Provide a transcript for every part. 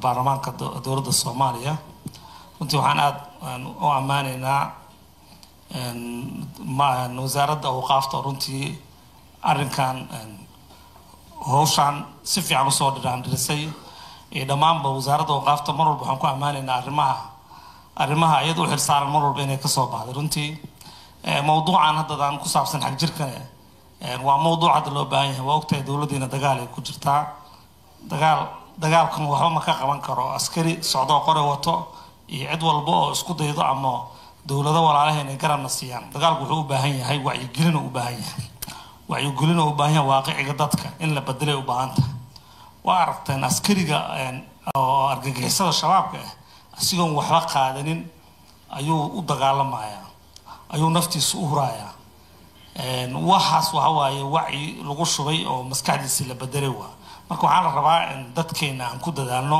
baarlamaanka dowladda Soomaaliya runtii waxaan aad u ammaanaynaa wasaaradda awqaafta runtii arrinkan hawshan si fiican u soo dhirisay dhammaanba wasaaradda awqaafta mar walba waxaan ku ammaanaynaa arrimaha iyada u xilsaaran mar walba inay ka soo baxdo runtii mawduucan haddaan ku saabsan xag jirkan waa mawduuc hadda loo baahan yahay waa ogtahay dowladdeena dagaal ay ku jirtaa dagaalkan waxba ma ka qaban karo askari socdo qore wato iyo cid walba oo isku daydo ama dowlado walaalaha inay garabna siiyaan dagaalku wuxuu u baahan yahay wacyigelin u baahan yahay waaqiciga dadka in la bedelay u baahan tahay waa aragteen askariga oo argagixisada shabaabka asigoon waxba qaadanin ayuu u dagaalamayaa ayuu naftiisa u hurayaa waxaas waxa waaye wacyi lagu shubay oo maskaxdiisa la bedelay waa marka waxaa la rabaa in dadkeena aan ku dadaalno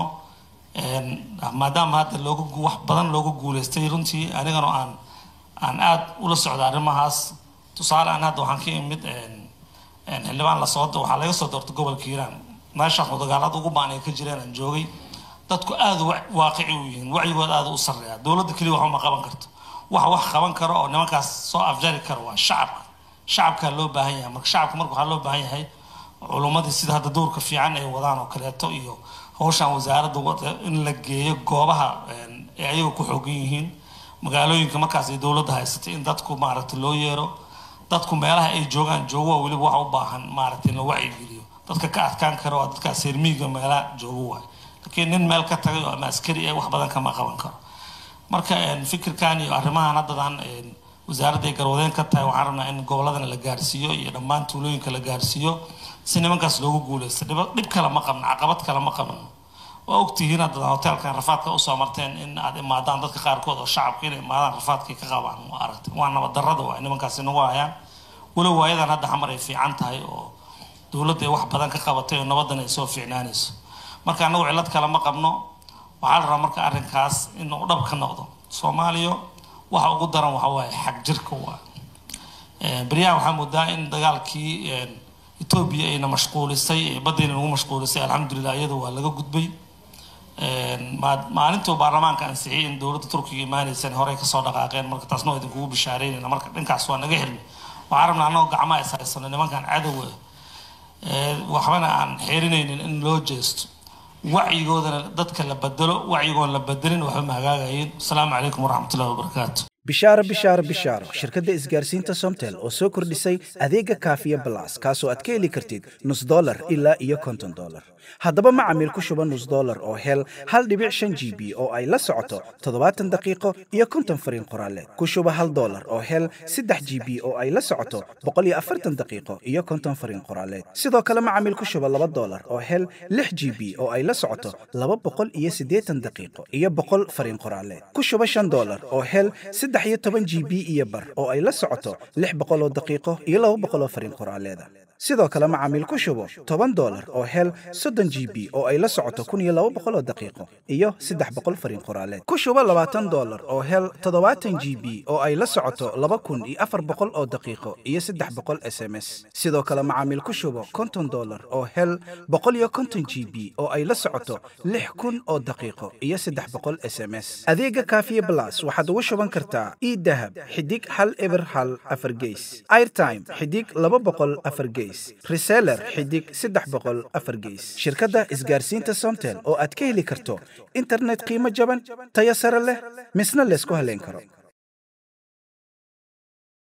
maadaama hadda wax badan looga guuleystay runtii anigana aan aad ula socda arrimahaas tusaale aan hadda waxaan ka imid xildhibaan waxaa laga soo doortay gobolka Hiiraan meeshaas dagaalada ugu baan ay ka jireen aan joogay dadku aad waaqici u yihiin wacyigooda aad u sareeya dowladda kaliya wax ma qaban karto wax qaban karo oo nimankaas soo afjari karo waa shacabka loo baahan yahay marka shacabka waxaa loo baahan yahay culumadii sida hadda doorka fiican ay wadaan oo kaleeto iyo hawshan wasaaradda in la geeyo goobaha ay ayagu ku xooggan yihiin magaalooyinka markaas ay dowladda haysatay in dadku maaragtay loo yeero dadku meelaha ay joogaan joogo waliba waxa u baahan maaragtay in la wacyigeliyo dadka ka adkaan karo waa dadka seermiiga meelaha joogo waay laakiin nin meel ka tagay ama askari ay wax badan kama qaban karo marka fikirkan iyo arrimahan haddaan wasaaradda ay garwadeen ka tahay waxaan rabnaa in goboladana la gaarsiiyo iyo dhammaan tuulooyinka la gaarsiiyo si nimankaas loogu guuleysto dhib kale ma qabno caqabad kale ma qabno waa ogtihiin haddana hoteelkan rafaadka u soo marteen in aad imaadaan dadka qaarkood oo shacabka inay imaadaan rafaadkii ka qabaan waa aragtay waa nabad darrada waa nimankaasi nagu hayaan walow waayadan hadda xamar ay fiican tahay oo dowladda ay wax badan ka qabatay oo nabadan ay soo fiicnaanayso marka anagu cilad kale ma qabno waxaa la rabaa marka arrinkaas inuu dhab ka noqdo Soomaaliya waxa ugu daran waxa waaye xag jirka waa bariyaha waxaa moodaa in dagaalkii Ethiopia ayna mashquulisay badina ugu mashquulisay alxamdulillah iyada waa laga gudbay maalintii baarlamaanka ansixiyay in dowladda Turkiga imaanaysan hore ka soo dhaqaaqeen marka taasna idin kugu bishaareynayna marka dhankaas waa naga xirmi waxaan rabnaa anoo gacmaha isaysano nimankan cadow waxbana aan xeerinaynin in loo jeesto wacyigoodana dadka la bedelo wacyigoon la bedelin waxba ma hagaagayeen assalaamu calaykum waraxmatullaahi wabarakaatuh bishaaro shirkadda isgaarsiinta Somtel oo soo kordhisay adeega Kaafiya Plus kaasoo aad ka heli kartid $0 ilaa iyo $50 haddaba macaamiil ku shuba $0 oo hel 1.5 GB oo ay la socoto 70 daqiiqo iyo 50 fariin qoraaleed ku shuba $1 oo hel 3 GB oo ay la socoto 140 daqiiqo iyo 50 fariin qoraaleed sidoo kale macaamiil ku shuba $2 oo hel 6 GB oo ay la socoto 280 daqiiqo iyo 100 fariin qoraaleed ku shuba $5 oo hel 13 GB iyo bar oo ay la socoto 600 daqiiqo iyo 200 fariin qoraaleeda sidoo kale macaamiil ku shubo $10 oo hel 30 GB oo ay la socoto 1200 daqiiqo iyo 300 fariin qoraaleed ku shubo $20 oo hel 70 GB oo ay la socoto 2400 oo daqiiqo iyo 300 SMS sidoo kale macaamiil ku shubo $50 oo hel 150 GB oo ay la socoto 6000 oo daqiiqo iyo 300 SMS adeega Kaafiya Plus waxaad ugu shuban kartaa idahab xidig hal eber hal afar gees airtime xidig 200 afar gees reseller xidig 300 afar gees shirkadda isgaarsiinta Somtel oo aad ka heli karto internet qiimo jaban tayo sare leh misna la isku haleyn karo